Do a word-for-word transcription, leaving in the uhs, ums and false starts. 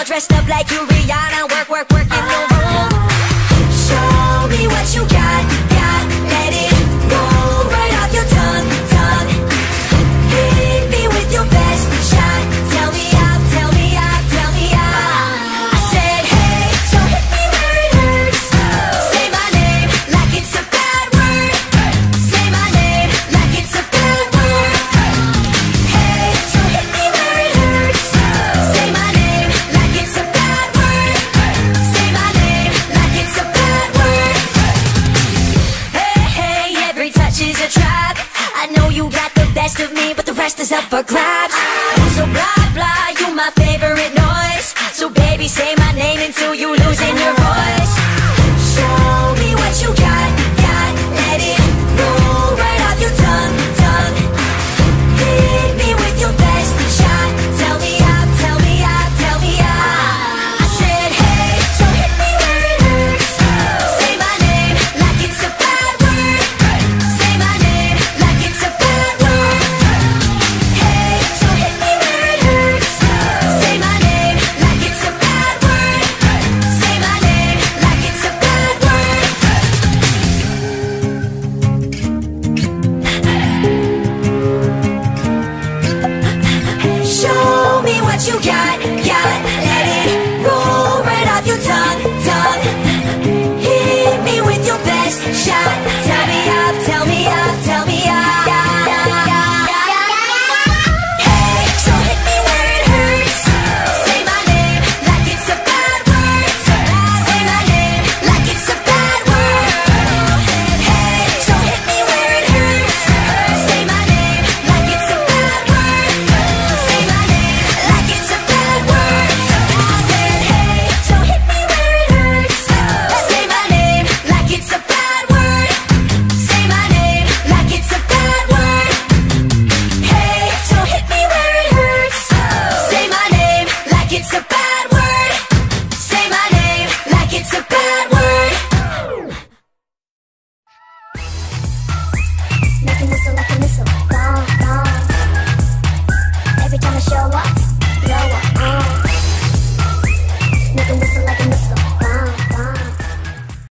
dressed up like you Rihanna. Work, work, work in the room. Show me what you got, got. Let it roll right off your tongue, tongue. Hit me with your best shot. Tell me out, tell me out, tell me out. I said hey, so hit me where it hurts. Say my name like it's a bad word. Say my name like it's a bad word. Hey, so hit me where it hurts. Say my name like it's a bad word. Say my name like it's a bad word. Hey, hey, every touch is a trap. I know you got the best of me, but the rest is up for grabs. So blah, blah, you my favorite noise. So baby, say my name until you losing your voice. Show me what you got, got. Let it roll right off your tongue, tongue. Hit me with your best shot. Tell me out, tell me out, tell me out. I said hey, so hit me where it hurts. Say my name like it's a bad word. Say my name like it's a bad word. Hey, so hit me where it hurts. Say my name like it's a bad word. Say my name like it's a bad word. Show me what you got.